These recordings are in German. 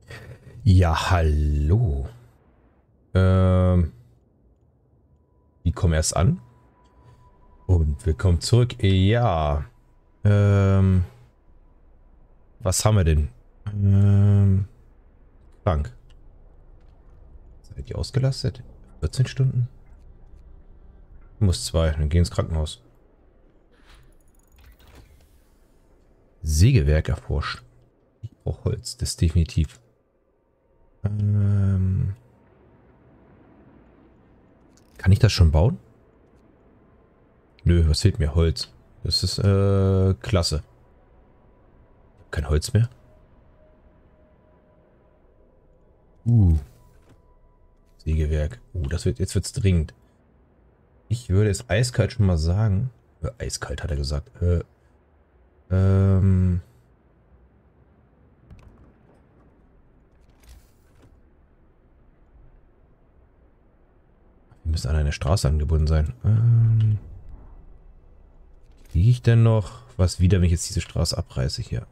Ja, hallo. Ähm, die kommen erst an. Und willkommen zurück. Ja. Ähm, was haben wir denn? Krank. Seid ihr ausgelastet? 14 Stunden? Muss 2, dann geh ins Krankenhaus. Sägewerk erforscht. Ich brauche Holz, das definitiv. Kann ich das schon bauen? Nö, was fehlt mir? Holz. Das ist, klasse. Kein Holz mehr? Uh. Sägewerk. Jetzt wird's dringend. Ich würde es eiskalt schon mal sagen. Eiskalt hat er gesagt. Ähm. Wir müssen an eine Straße angebunden sein. Kriege ich denn noch was wieder, wenn ich jetzt diese Straße abreiße hier?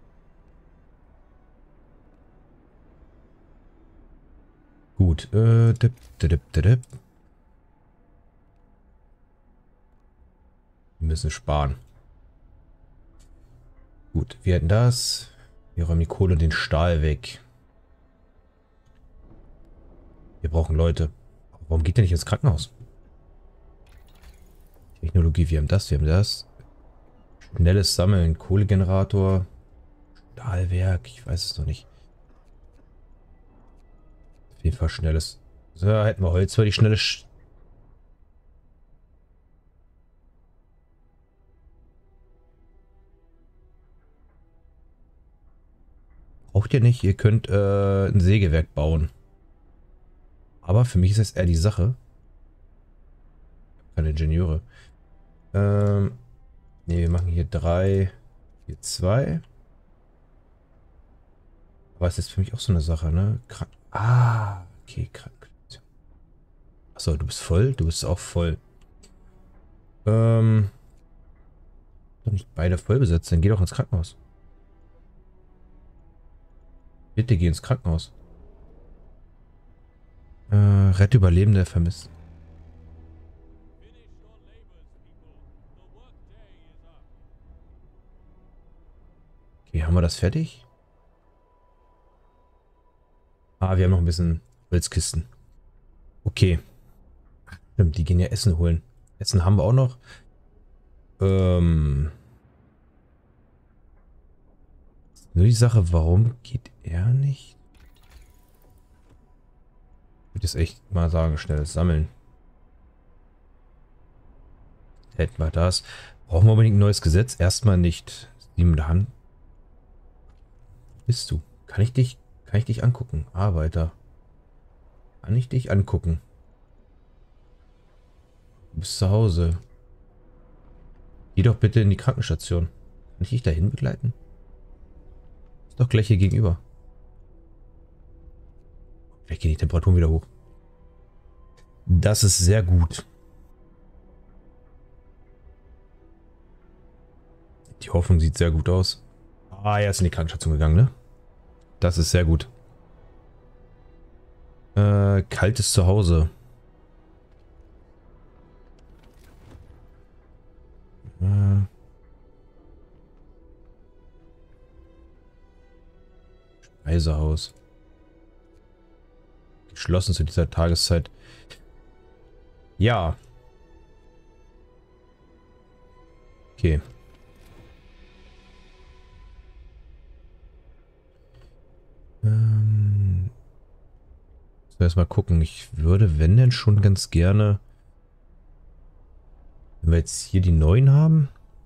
Gut. Wir müssen sparen. Gut, wir hätten das. Wir räumen die Kohle und den Stahl weg. Wir brauchen Leute. Warum geht der nicht ins Krankenhaus? Technologie, wir haben das, wir haben das. Schnelles Sammeln, Kohlegenerator, Stahlwerk, ich weiß es noch nicht. Auf jeden Fall schnelles. So, hätten wir Holz für die schnelle braucht ihr nicht, ihr könnt ein Sägewerk bauen. Aber für mich ist das eher die Sache. Keine Ingenieure. Ne, wir machen hier 3, hier 2. Aber es ist für mich auch so eine Sache, ne? Okay, krank. Achso, du bist voll? Du bist auch voll. Doch nicht beide voll besetzt, dann geh doch ins Krankenhaus. Bitte geh ins Krankenhaus. Rette Überlebende vermisst. Okay, haben wir das fertig? Ah, wir haben noch ein bisschen Holzkisten. Okay. Stimmt, die gehen ja Essen holen. Essen haben wir auch noch. Nur die Sache, warum geht er nicht? Ich würde jetzt echt mal sagen, schnelles Sammeln. Hätten wir das. Brauchen wir unbedingt ein neues Gesetz? Erstmal nicht. 7 Hand. Bist du? Kann ich dich angucken? Arbeiter. Kann ich dich angucken? Du bist zu Hause. Geh doch bitte in die Krankenstation. Kann ich dich dahin begleiten? Ist doch gleich hier gegenüber. Vielleicht gehen die Temperaturen wieder hoch. Das ist sehr gut. Die Hoffnung sieht sehr gut aus. Ah, er ist in die Krankenstation gegangen, ne? Das ist sehr gut. Kaltes Zuhause. Speisehaus. Geschlossen zu dieser Tageszeit. Ja. Okay. Erstmal gucken. Ich würde, wenn denn schon ganz gerne, wenn wir jetzt hier die neuen haben.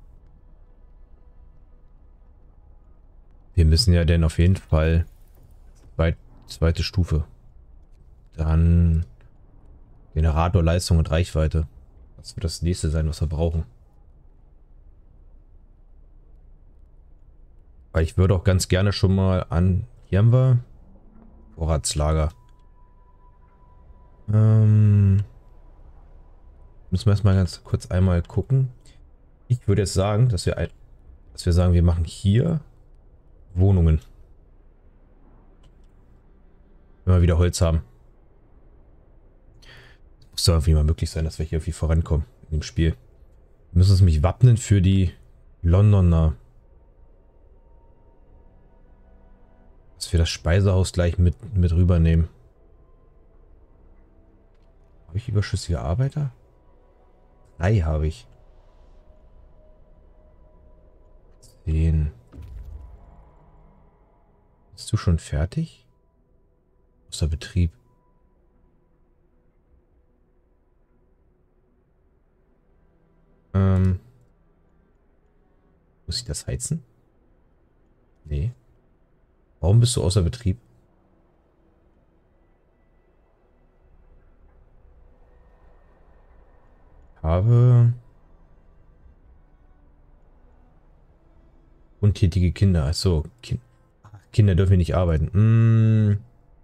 Wir müssen ja dann auf jeden Fall zweite Stufe. Dann Generatorleistung und Reichweite. Das wird das nächste sein, was wir brauchen. Weil ich würde auch ganz gerne schon mal an... Hier haben wir Vorratslager. Müssen wir erstmal ganz kurz einmal gucken. Ich würde jetzt sagen, dass wir sagen, wir machen hier Wohnungen. Wenn wir wieder Holz haben. Muss doch irgendwie mal möglich sein, dass wir hier irgendwie vorankommen in dem Spiel. Wir müssen uns nämlich wappnen für die Londoner. Dass wir das Speisehaus gleich mit rübernehmen. Habe ich überschüssige Arbeiter? 3 habe ich. 10. Bist du schon fertig? Außer Betrieb. Muss ich das heizen? Nee. Warum bist du außer Betrieb? Habe untätige Kinder. Achso, Kinder dürfen hier nicht arbeiten.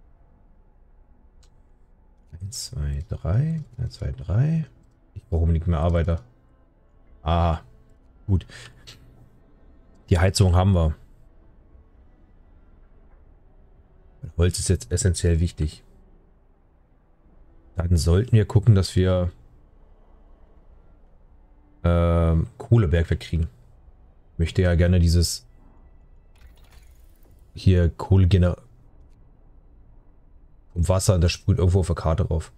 1, 2, 3. 1, 2, 3. Ich brauche unbedingt mehr Arbeiter. Ah, gut. Die Heizung haben wir. Holz ist jetzt essentiell wichtig. Dann sollten wir gucken, dass wir Kohlebergwerk kriegen. Ich möchte ja gerne dieses hier Kohlegenerator vom Wasser, das sprüht irgendwo auf der Karte drauf.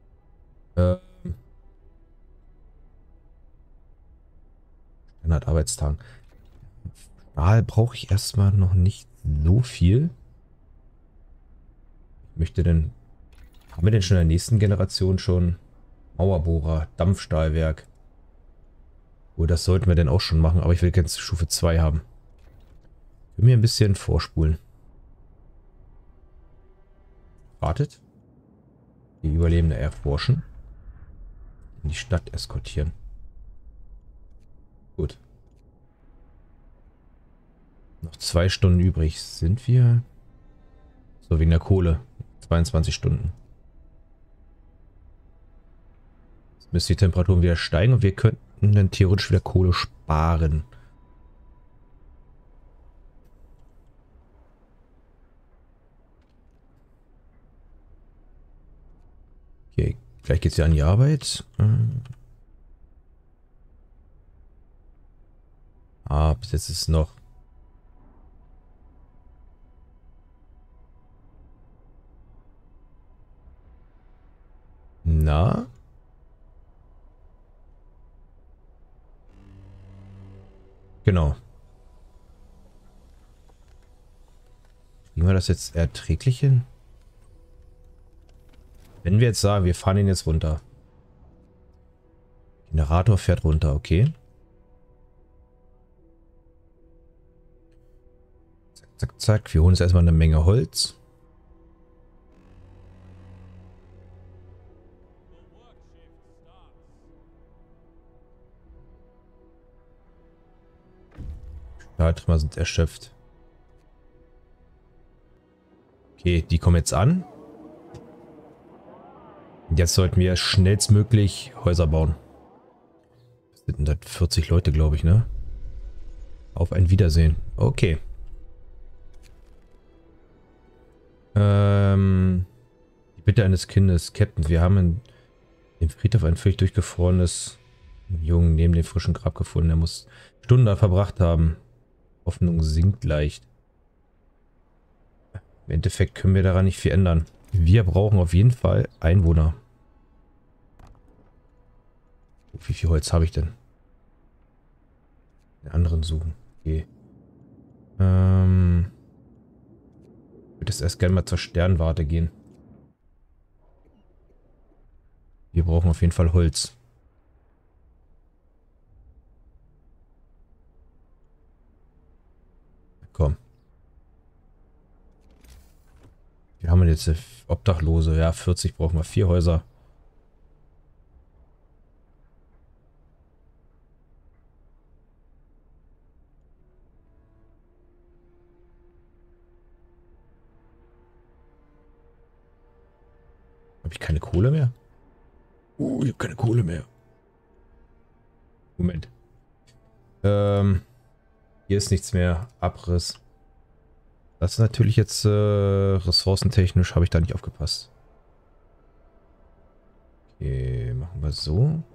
Standard-Arbeitstagen. Stahl brauche ich erstmal noch nicht so viel. Ich möchte denn... Haben wir denn schon in der nächsten Generation schon Mauerbohrer, Dampfstahlwerk? Oh, das sollten wir denn auch schon machen, aber ich will jetzt Stufe 2 haben. Können wir ein bisschen vorspulen. Wartet. Die Überlebende erforschen. In die Stadt eskortieren. Gut. Noch 2 Stunden übrig. Sind wir? So, wegen der Kohle. 22 Stunden. Jetzt müsste die Temperaturen wieder steigen und wir könnten dann theoretisch wieder Kohle sparen. Okay, gleich geht's ja an die Arbeit. Bis jetzt ist es noch. Na? Genau. Kriegen wir das jetzt erträglich hin? Wenn wir jetzt sagen, wir fahren ihn jetzt runter. Generator fährt runter, okay. Zack, zack, zack. Wir holen uns erstmal eine Menge Holz. Stahltrümmer sind erschöpft. Okay, die kommen jetzt an. Jetzt sollten wir schnellstmöglich Häuser bauen. Das sind 140 Leute, glaube ich, ne? Auf ein Wiedersehen. Okay. Die Bitte eines Kindes. Captain, wir haben im Friedhof ein völlig durchgefrorenes Jungen neben dem frischen Grab gefunden. Er muss Stunden da verbracht haben. Hoffnung sinkt leicht. Im Endeffekt können wir daran nicht viel ändern. Wir brauchen auf jeden Fall Einwohner. Wie viel Holz habe ich denn? Den anderen suchen. Okay. Ich würde jetzt erst gerne mal zur Sternwarte gehen. Wir brauchen auf jeden Fall Holz. Komm. Wir haben jetzt Obdachlose. Ja, 40 brauchen wir. 4 Häuser. Habe ich keine Kohle mehr? Ich habe keine Kohle mehr. Moment. Hier ist nichts mehr. Abriss. Das ist natürlich jetzt ressourcentechnisch, habe ich da nicht aufgepasst. Okay, machen wir so. Können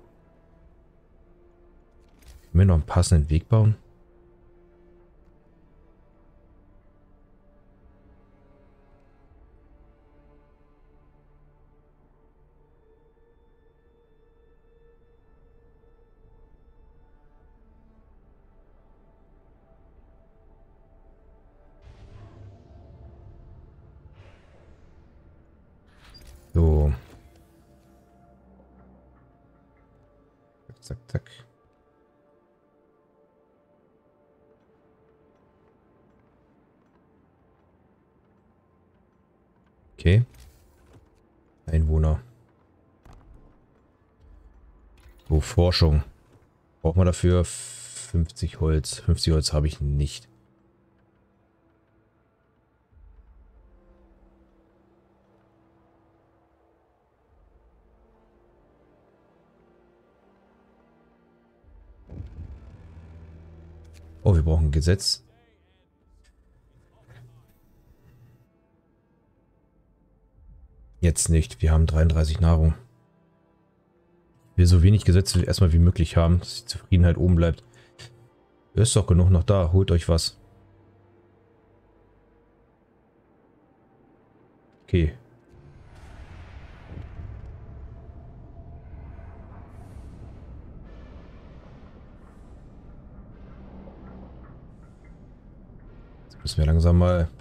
wir noch einen passenden Weg bauen? So. Zack, zack, zack. Okay. Einwohner. So, Forschung. Braucht man dafür 50 Holz. 50 Holz habe ich nicht. Oh, wir brauchen ein Gesetz. Jetzt nicht. Wir haben 33 Nahrung. Wir so wenig Gesetze erstmal wie möglich haben, dass die Zufriedenheit oben bleibt. Ist doch genug noch da. Holt euch was. Okay. Jetzt müssen wir langsam mal...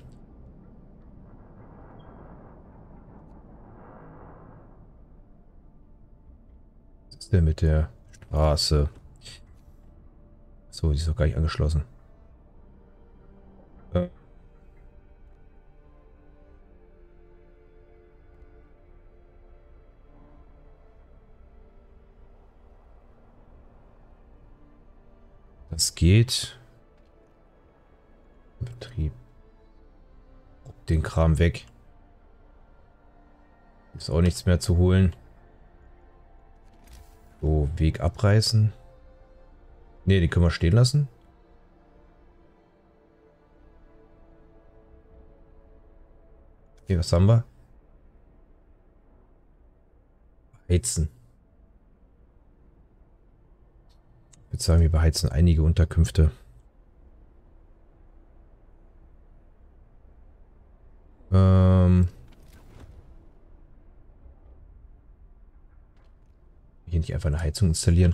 Was ist denn mit der Straße? So, die ist doch gar nicht angeschlossen. Das geht. Betrieb. Den Kram weg. Ist auch nichts mehr zu holen. So, Weg abreißen. Ne, die können wir stehen lassen. Okay, was haben wir? Heizen. Ich würde sagen, wir beheizen einige Unterkünfte. Hier nicht einfach eine Heizung installieren.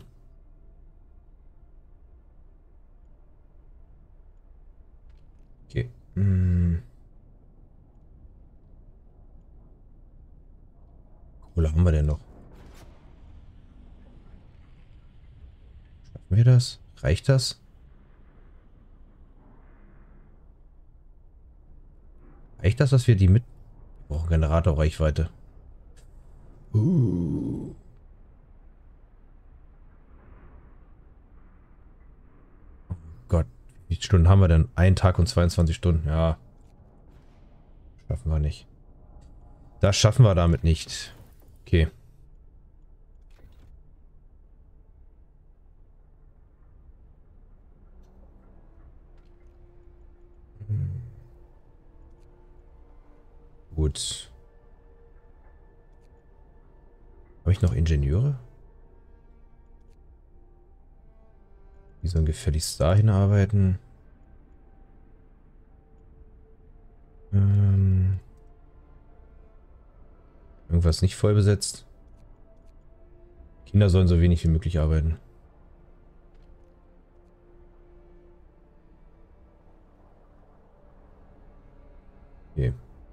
Okay. Kohle haben wir denn noch? Schaffen wir das? Reicht das? Reicht das, dass wir die mit... Wir brauchen Generatorreichweite. Gott, wie viele Stunden haben wir denn? 1 Tag und 22 Stunden. Ja. Schaffen wir nicht. Das schaffen wir damit nicht. Okay. Gut. Habe ich noch Ingenieure? Die sollen gefälligst dahin arbeiten. Irgendwas nicht voll besetzt. Kinder sollen so wenig wie möglich arbeiten. Okay.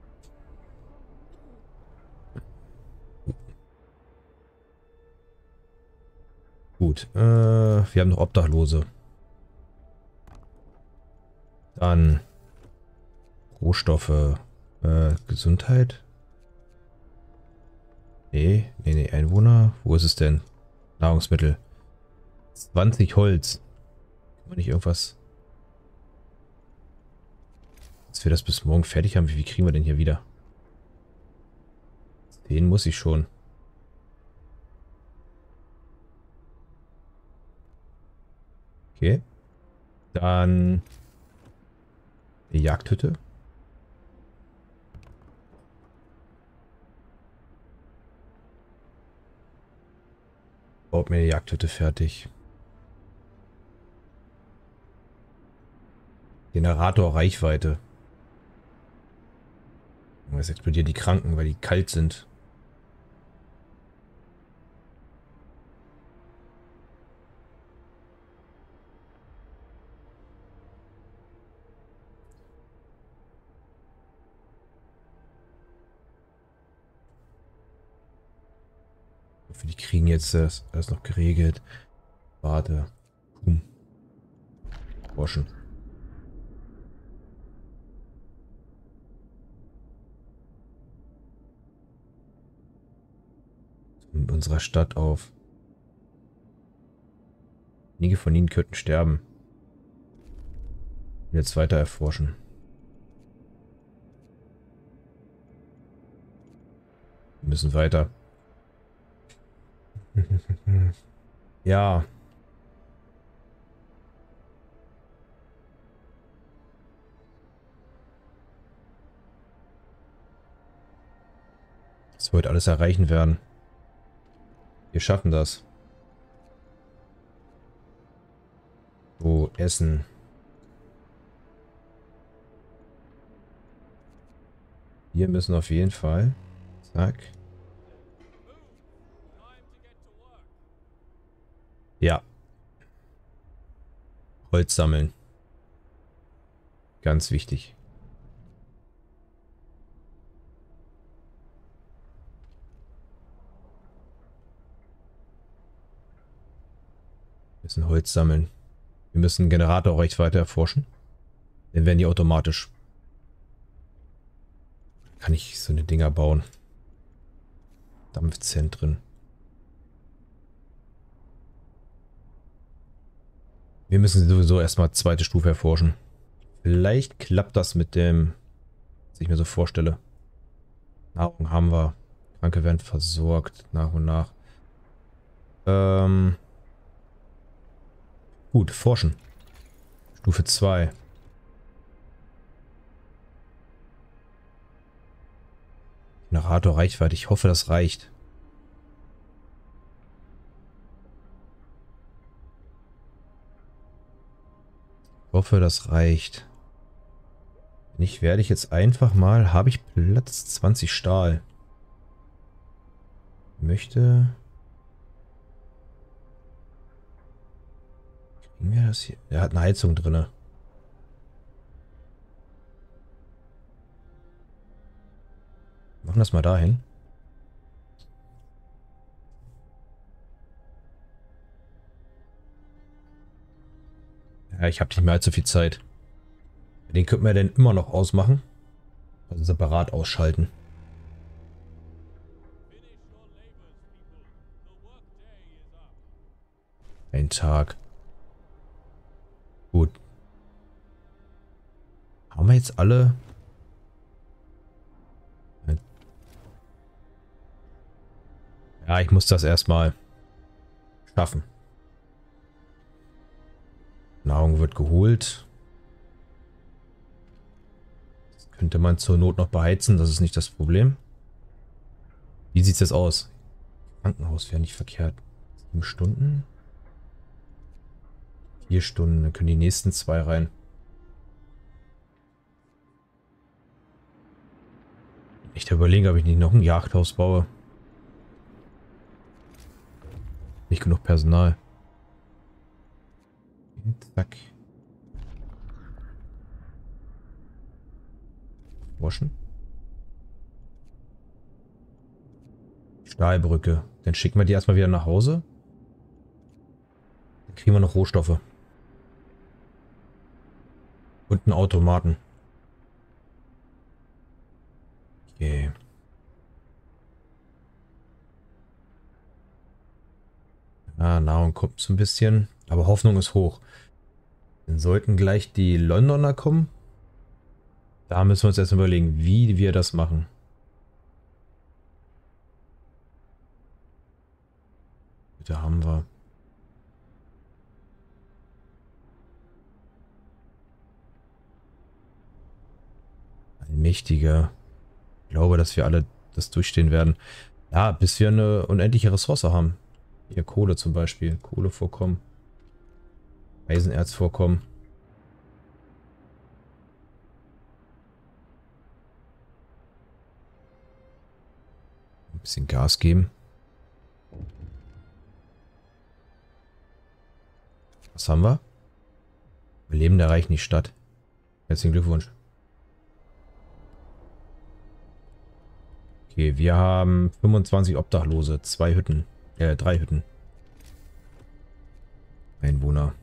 Gut. Wir haben noch Obdachlose. Dann Rohstoffe. Gesundheit. Nee, Einwohner. Wo ist es denn? Nahrungsmittel. 20 Holz. Kann man nicht irgendwas... Dass wir das bis morgen fertig haben. Wie viel kriegen wir denn hier wieder? 10 muss ich schon. Okay. Dann... Die Jagdhütte. Baut mir die Jagdhütte fertig. Generator Reichweite. Jetzt explodieren die Kranken, weil die kalt sind. Ich hoffe, die kriegen jetzt das alles noch geregelt. Warte. Waschen. In unserer Stadt auf. Einige von ihnen könnten sterben. Jetzt weiter erforschen. Wir müssen weiter. Ja. Das wird alles erreichen werden. Wir schaffen das. So, Essen. Wir müssen auf jeden Fall. Zack. Ja. Holz sammeln. Ganz wichtig. Wir müssen Holz sammeln. Wir müssen Generatorreichweite erforschen. Dann werden die automatisch. Kann ich so eine Dinger bauen. Dampfzentren. Wir müssen sowieso erstmal zweite Stufe erforschen. Vielleicht klappt das mit dem, was ich mir so vorstelle. Nahrung haben wir. Kranke werden versorgt nach und nach. Gut, forschen. Stufe 2. Generator Reichweite. Ich hoffe, das reicht. Ich hoffe, das reicht. Wenn nicht, werde ich jetzt einfach mal... Habe ich Platz 20 Stahl? Möchte... Kriegen wir das hier? Der hat eine Heizung drin. Machen das mal dahin. Ja, ich habe nicht mehr allzu viel Zeit. Den könnten wir denn immer noch ausmachen. Also separat ausschalten. Ein Tag. Gut. Haben wir jetzt alle... Ja, ich muss das erstmal schaffen. Nahrung wird geholt. Das könnte man zur Not noch beheizen, das ist nicht das Problem. Wie sieht es jetzt aus? Krankenhaus wäre nicht verkehrt. 7 Stunden? 4 Stunden, dann können die nächsten 2 rein. Ich überlege, ob ich nicht noch ein Jagdhaus baue. Nicht genug Personal. Zack. Waschen. Stahlbrücke. Dann schicken wir die erstmal wieder nach Hause. Dann kriegen wir noch Rohstoffe. Und einen Automaten. Okay. Ja, Nahrung kommt so ein bisschen. Aber Hoffnung ist hoch. Dann sollten gleich die Londoner kommen. Da müssen wir uns erst überlegen, wie wir das machen. Da haben wir. Ein mächtiger. Ich glaube, dass wir alle das durchstehen werden. Ja, bis wir eine unendliche Ressource haben. Hier Kohle zum Beispiel. Kohlevorkommen. Eisenerzvorkommen. Ein bisschen Gas geben. Was haben wir? Überleben erreicht nicht Stadt. Herzlichen Glückwunsch. Okay, wir haben 25 Obdachlose, 3 Hütten. Einwohner.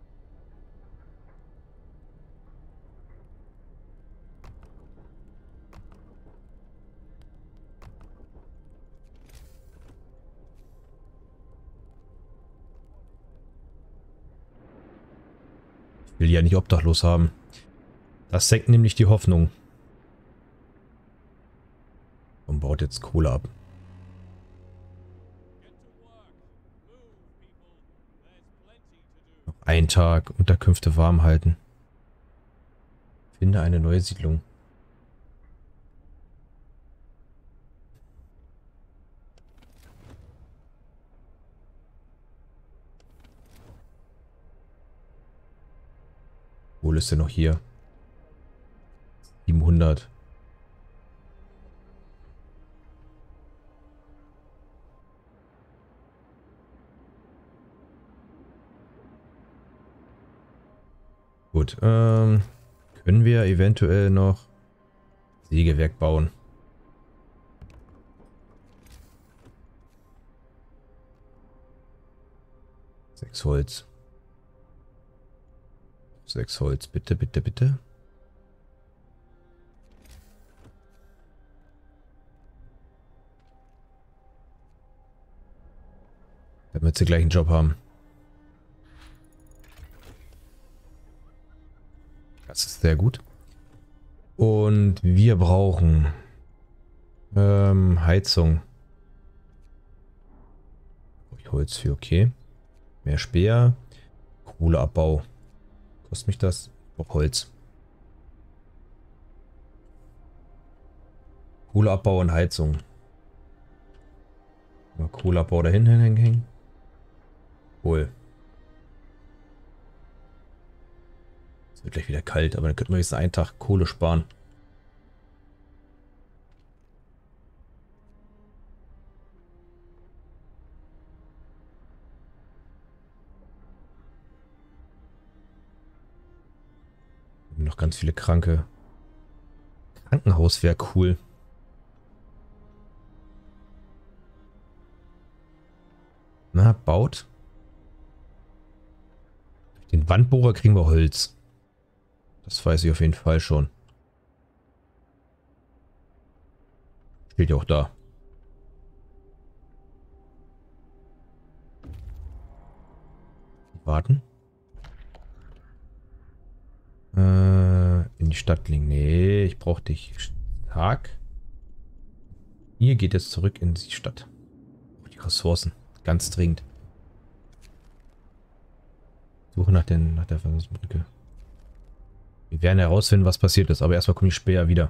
Ich will die ja nicht obdachlos haben. Das senkt nämlich die Hoffnung. Und baut jetzt Kohle ab. Noch ein Tag. Unterkünfte warm halten. Finde eine neue Siedlung. Wo ist denn noch hier? 700. Gut, können wir eventuell noch Sägewerk bauen? Sechs Holz. 6 Holz, bitte, bitte, bitte. Damit sie gleich einen Job haben. Das ist sehr gut. Und wir brauchen Heizung. Holz für, okay. Mehr Speer. Kohleabbau. Kostet mich das? Ich brauche Holz. Kohleabbau und Heizung. Mal Kohleabbau dahin hängen. Cool. Es wird gleich wieder kalt, aber dann könnten wir jetzt einen Tag Kohle sparen. Noch ganz viele Kranke. Krankenhaus wäre cool. Na, baut. Durch den Wandbohrer kriegen wir Holz. Das weiß ich auf jeden Fall schon. Steht ja auch da. Warten. In die Stadt legen. Nee, ich brauche dich stark. Hier geht es zurück in die Stadt. Die Ressourcen. Ganz dringend. Suche nach der Versorgungsbrücke. Wir werden herausfinden, was passiert ist. Aber erstmal komme ich später wieder.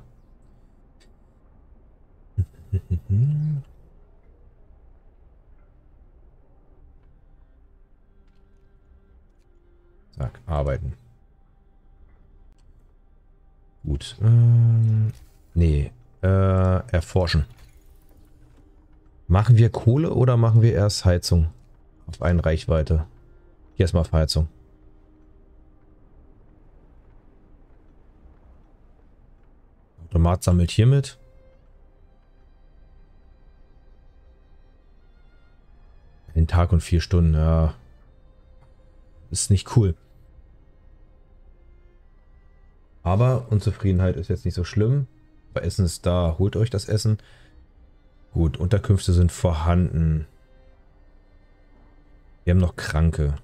Sag, arbeiten. Gut. Nee. Erforschen. Machen wir Kohle oder machen wir erst Heizung? Auf eine Reichweite. Hier erstmal auf Heizung. Automat sammelt hier mit. Ein Tag und 4 Stunden, ja. Ist nicht cool. Aber Unzufriedenheit ist jetzt nicht so schlimm. Bei Essen ist da. Holt euch das Essen. Gut, Unterkünfte sind vorhanden. Wir haben noch Kranke.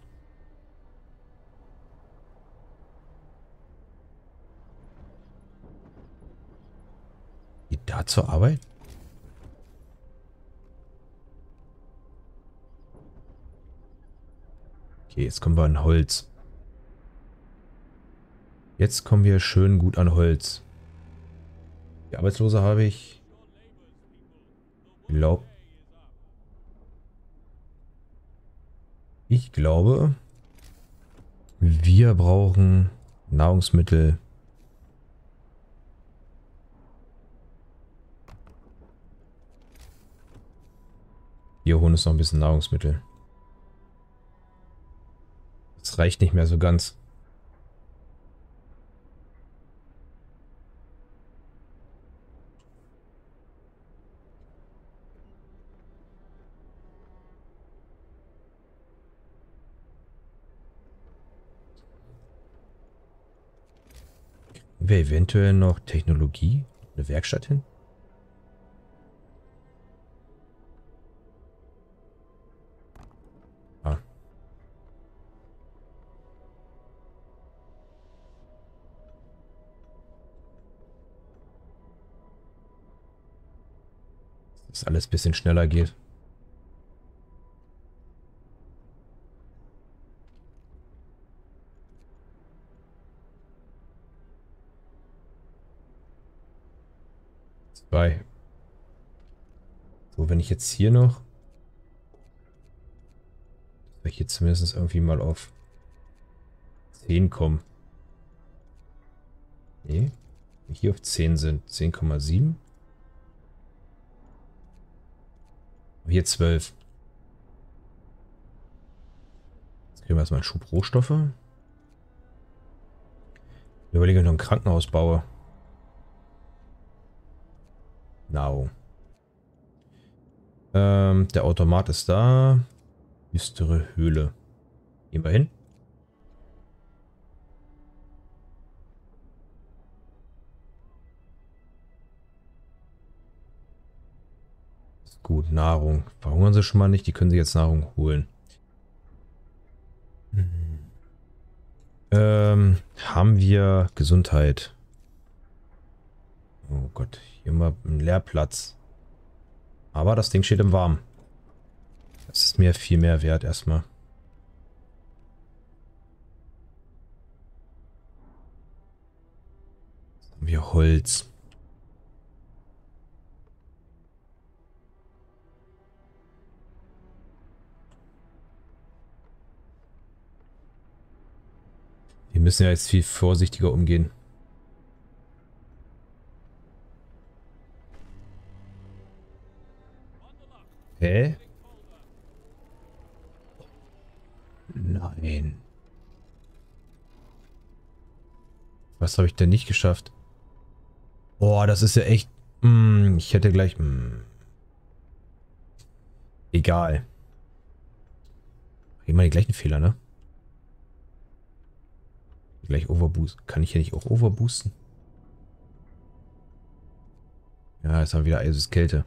Geht da zur Arbeit? Okay, jetzt kommen wir an Holz. Jetzt kommen wir schön gut an Holz. Die Arbeitslose habe ich. Ich glaube. Ich glaube, wir brauchen Nahrungsmittel. Wir holen uns noch ein bisschen Nahrungsmittel. Das reicht nicht mehr so ganz. Wäre eventuell noch Technologie? Eine Werkstatt hin? Ah. Dass alles ein bisschen schneller geht. Zwei. So, wenn ich jetzt hier noch... Dass ich hier zumindest irgendwie mal auf 10 komme. Nee. Wenn wir hier auf 10 sind. 10,7. Hier 12. Jetzt kriegen wir erstmal einen Schub Rohstoffe. Ich überlege, ob ich noch ein Krankenhaus baue. Nahrung. Der Automat ist da. Düstere Höhle. Gehen wir hin. Ist gut, Nahrung. Verhungern sie schon mal nicht, die können sich jetzt Nahrung holen. Haben wir Gesundheit? Oh Gott, hier mal ein Leerplatz. Aber das Ding steht im Warmen. Das ist mir viel mehr wert erstmal. Jetzt haben wir Holz. Wir müssen ja jetzt viel vorsichtiger umgehen. Hä? Nein. Was habe ich denn nicht geschafft? Boah, das ist ja echt... ich hätte gleich... Egal. Immer die gleichen Fehler, ne? Gleich overboost. Kann ich hier nicht auch overboosten? Ja, jetzt haben wir wieder Eiseskälte.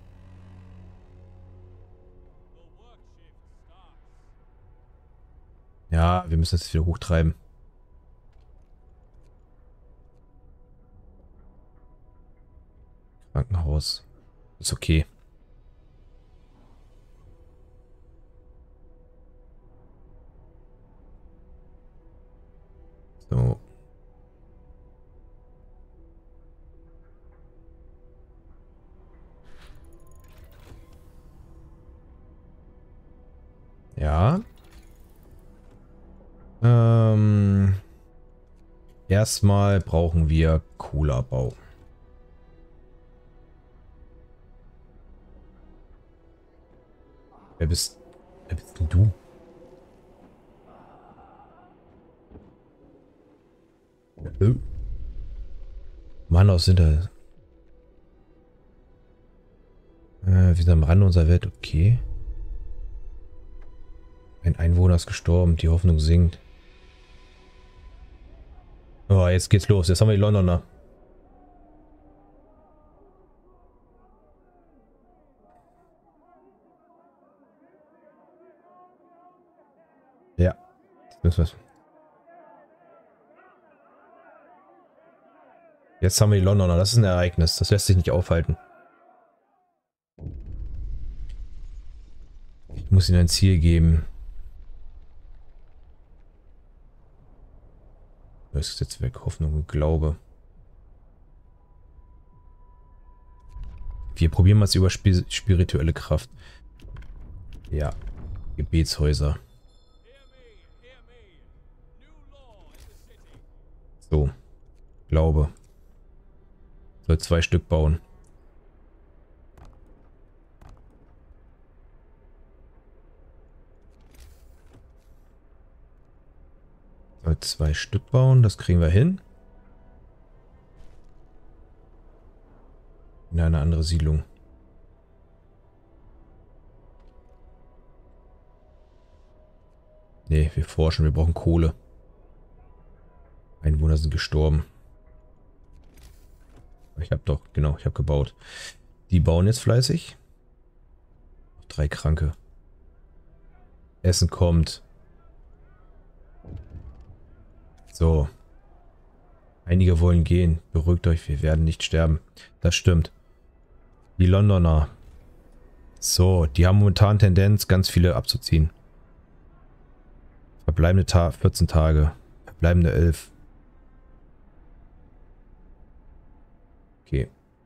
Ja, wir müssen das jetzt wieder hochtreiben. Krankenhaus. Ist okay. So. Ja. Erstmal brauchen wir Cola-Bau. Wer bist denn du? Mann aus Hinter. Wir sind am Rande unserer Welt, okay. Ein Einwohner ist gestorben, die Hoffnung sinkt. Oh, jetzt geht's los. Jetzt haben wir die Londoner. Ja. Jetzt haben wir die Londoner. Das ist ein Ereignis. Das lässt sich nicht aufhalten. Ich muss ihnen ein Ziel geben. Das ist jetzt weg. Hoffnung und Glaube. Wir probieren mal über spirituelle Kraft. Ja. Gebetshäuser. So. Glaube. Soll 2 Stück bauen. Soll 2 Stück bauen. Das kriegen wir hin. In eine andere Siedlung. Nee, wir forschen. Wir brauchen Kohle. Einwohner sind gestorben. Ich habe doch, genau, ich habe gebaut. Die bauen jetzt fleißig. 3 Kranke. Essen kommt. So. Einige wollen gehen. Beruhigt euch, wir werden nicht sterben. Das stimmt. Die Londoner. So, die haben momentan Tendenz, ganz viele abzuziehen. Verbleibende 14 Tage. Verbleibende 11. Okay.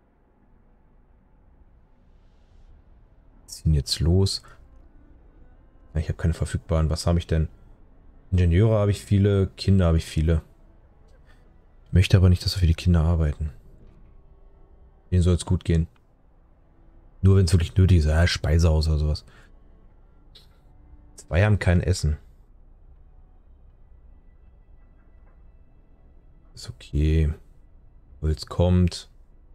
Ziehen jetzt los. Ich habe keine verfügbaren. Was habe ich denn? Ingenieure habe ich viele, Kinder habe ich viele. Ich möchte aber nicht, dass wir für die Kinder arbeiten. Denen soll es gut gehen. Nur wenn es wirklich nötig ist. Ja, Speisehaus oder sowas. 2 haben kein Essen. Ist okay. Holz kommt.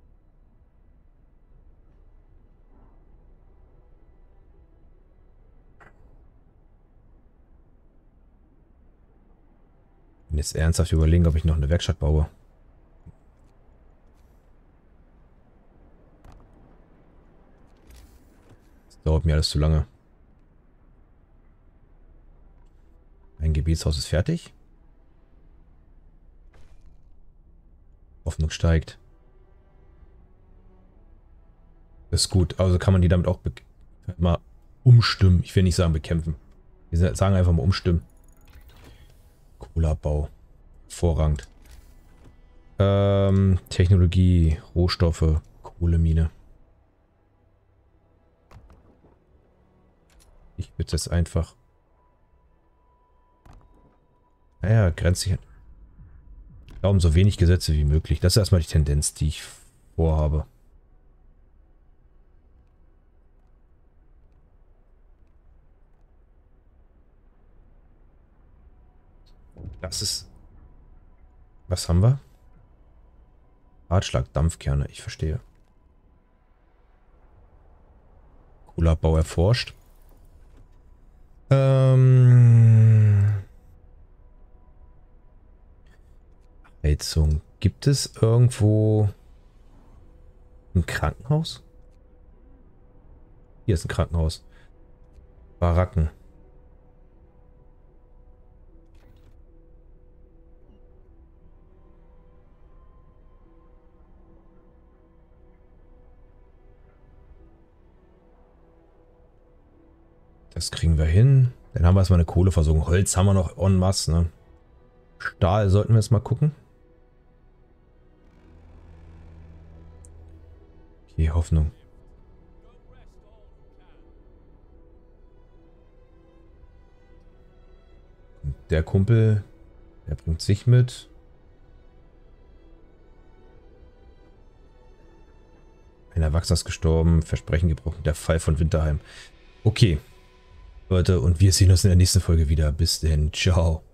Ich bin jetzt ernsthaft überlegen, ob ich noch eine Werkstatt baue. Das dauert mir alles zu lange. Ein Gebetshaus ist fertig. Hoffnung steigt. Das ist gut. Also kann man die damit auch mal umstimmen. Ich will nicht sagen bekämpfen. Wir sagen einfach mal umstimmen. Kohleabbau. Vorrangig. Technologie, Rohstoffe, Kohlemine. Ich würde das einfach. Naja, grenzt sich an. Glauben so wenig Gesetze wie möglich. Das ist erstmal die Tendenz, die ich vorhabe. Das ist. Was haben wir? Hartschlag, Dampfkerne, ich verstehe. Kohleabbau erforscht. Heizung. Gibt es irgendwo ein Krankenhaus? Hier ist ein Krankenhaus. Baracken. Das kriegen wir hin. Dann haben wir erstmal eine Kohleversorgung. Holz haben wir noch en masse, ne? Stahl sollten wir jetzt mal gucken. Okay, Hoffnung. Und der Kumpel, der bringt sich mit. Ein Erwachsener ist gestorben, Versprechen gebrochen, der Fall von Winterheim. Okay, Leute, und wir sehen uns in der nächsten Folge wieder. Bis denn, ciao.